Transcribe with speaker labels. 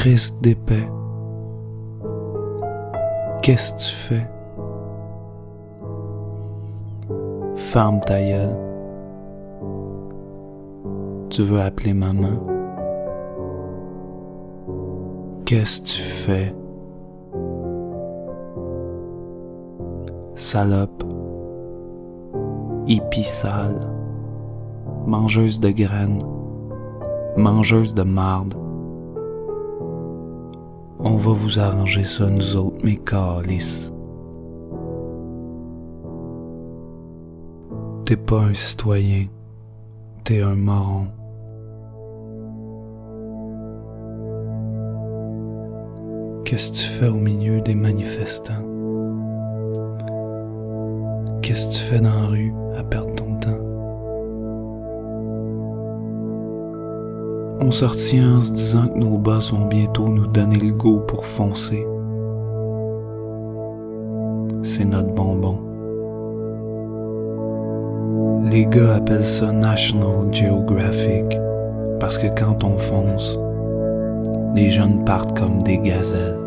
Speaker 1: Christ d'épais, qu'est-ce que tu fais? Ferme ta gueule. Tu veux appeler maman? Qu'est-ce que tu fais? Salope, hippie sale, mangeuse de graines, mangeuse de marde. On va vous arranger ça nous autres, mes câlisses. T'es pas un citoyen, t'es un moron. Qu'est-ce que tu fais au milieu des manifestants? Qu'est-ce que tu fais dans la rue à perdre ton temps? On se retient en se disant que nos boss vont bientôt nous donner le go pour foncer. C'est notre bonbon. Les gars appellent ça National Geographic parce que quand on fonce, les jeunes partent comme des gazelles.